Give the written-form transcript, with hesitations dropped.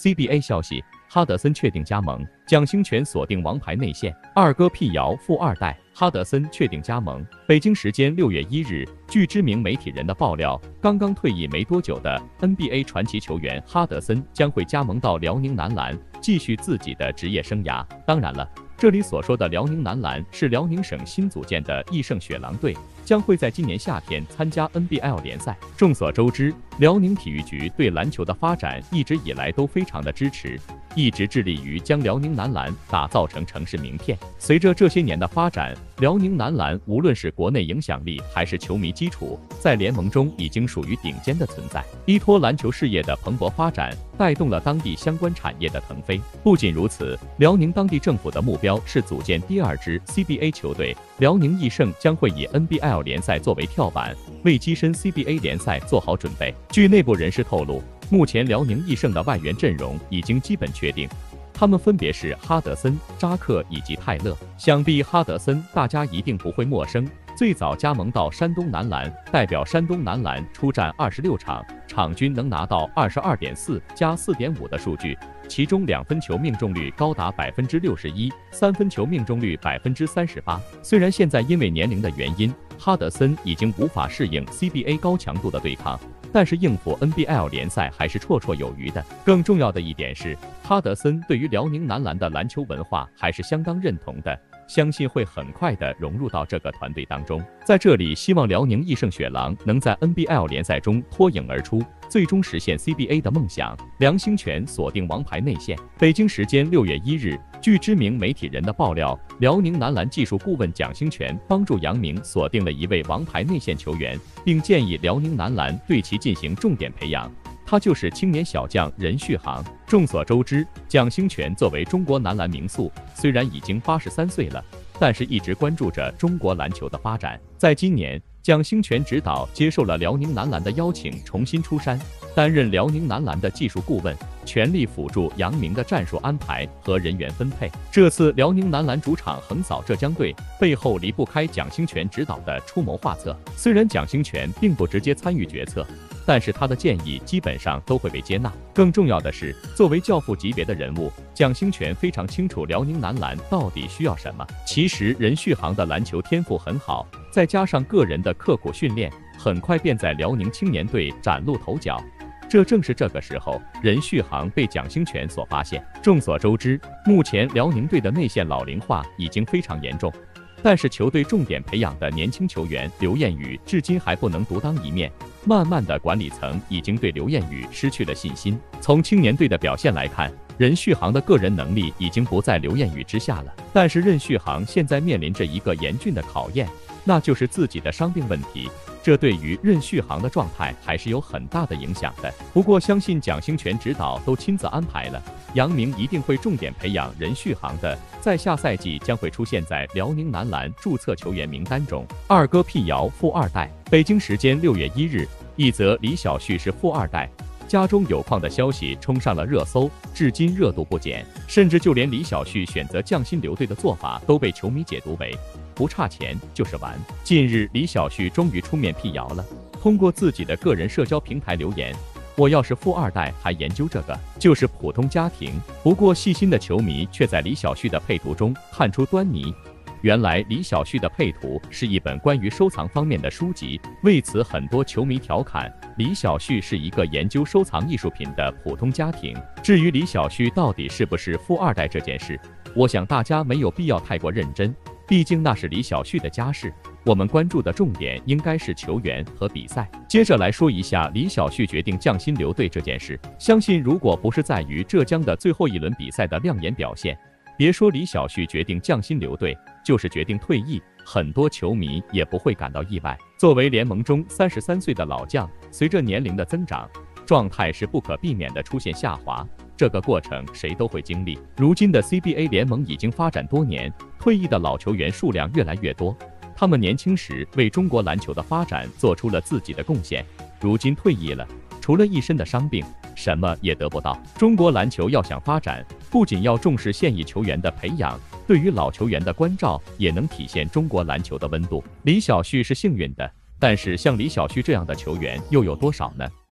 CBA 消息，哈德森确定加盟，蒋星权锁定王牌内线，二哥辟谣富二代，哈德森确定加盟。北京时间6月1日，据知名媒体人的爆料，刚刚退役没多久的 NBA 传奇球员哈德森将会加盟到辽宁男篮，继续自己的职业生涯。当然了，这里所说的辽宁男篮是辽宁省新组建的益盛雪狼队，将会在今年夏天参加 NBL 联赛。众所周知，辽宁体育局对篮球的发展一直以来都非常的支持，一直致力于将辽宁男篮打造成城市名片。随着这些年的发展，辽宁男篮无论是国内影响力还是球迷基础，在联盟中已经属于顶尖的存在。依托篮球事业的蓬勃发展，带动了当地相关产业的腾飞。不仅如此，辽宁当地政府的目标是组建第二支 CBA 球队，辽宁益盛将会以 NBL 联赛作为跳板，为跻身 CBA 联赛做好准备。据内部人士透露，目前辽宁益盛的外援阵容已经基本确定，他们分别是哈德森、扎克以及泰勒。想必哈德森大家一定不会陌生，最早加盟到山东男篮，代表山东男篮出战26场，场均能拿到22.4加4.5的数据，其中2分球命中率高达61%，3分球命中率38%。虽然现在因为年龄的原因，哈德森已经无法适应 CBA 高强度的对抗，但是应付 NBL 联赛还是绰绰有余的。更重要的一点是，哈德森对于辽宁男篮的篮球文化还是相当认同的，相信会很快的融入到这个团队当中。在这里，希望辽宁益盛雪狼能在 NBL 联赛中脱颖而出，最终实现 CBA 的梦想。梁兴权锁定王牌内线。北京时间6月1日，据知名媒体人的爆料，辽宁男篮技术顾问蒋兴权帮助杨明锁定了一位王牌内线球员，并建议辽宁男篮对其进行重点培养。他就是青年小将任旭航。众所周知，蒋兴权作为中国男篮名宿，虽然已经83岁了，但是一直关注着中国篮球的发展。在今年，蒋兴权指导接受了辽宁男篮的邀请，重新出山，担任辽宁男篮的技术顾问，全力辅助杨明的战术安排和人员分配。这次辽宁男篮主场横扫浙江队，背后离不开蒋兴权指导的出谋划策。虽然蒋兴权并不直接参与决策，但是他的建议基本上都会被接纳。更重要的是，作为教父级别的人物，蒋兴权非常清楚辽宁男篮到底需要什么。其实任旭航的篮球天赋很好，再加上个人的刻苦训练，很快便在辽宁青年队崭露头角。这正是这个时候，任旭航被蒋兴权所发现。众所周知，目前辽宁队的内线老龄化已经非常严重，但是球队重点培养的年轻球员刘彦宇至今还不能独当一面。慢慢的，管理层已经对刘彦宇失去了信心。从青年队的表现来看，任旭航的个人能力已经不在刘彦宇之下了。但是任旭航现在面临着一个严峻的考验，那就是自己的伤病问题，这对于任旭航的状态还是有很大的影响的。不过相信蒋兴权指导都亲自安排了，杨明一定会重点培养任旭航的，在下赛季将会出现在辽宁男篮注册球员名单中。二哥辟谣富二代。北京时间6月1日，一则李晓旭是富二代，家中有矿的消息冲上了热搜，至今热度不减，甚至就连李晓旭选择降薪留队的做法都被球迷解读为不差钱就是玩。近日，李晓旭终于出面辟谣了，通过自己的个人社交平台留言：“我要是富二代还研究这个，就是普通家庭。”不过细心的球迷却在李晓旭的配图中看出端倪。原来李晓旭的配图是一本关于收藏方面的书籍，为此很多球迷调侃李晓旭是一个研究收藏艺术品的普通家庭。至于李晓旭到底是不是富二代这件事，我想大家没有必要太过认真，毕竟那是李晓旭的家事。我们关注的重点应该是球员和比赛。接着来说一下李晓旭决定降薪留队这件事，相信如果不是在于浙江的最后一轮比赛的亮眼表现，别说李晓旭决定降薪留队，就是决定退役，很多球迷也不会感到意外。作为联盟中33岁的老将，随着年龄的增长，状态是不可避免的出现下滑，这个过程谁都会经历。如今的 CBA 联盟已经发展多年，退役的老球员数量越来越多，他们年轻时为中国篮球的发展做出了自己的贡献，如今退役了，除了一身的伤病，什么也得不到。中国篮球要想发展，不仅要重视现役球员的培养，对于老球员的关照也能体现中国篮球的温度。李晓旭是幸运的，但是像李晓旭这样的球员又有多少呢？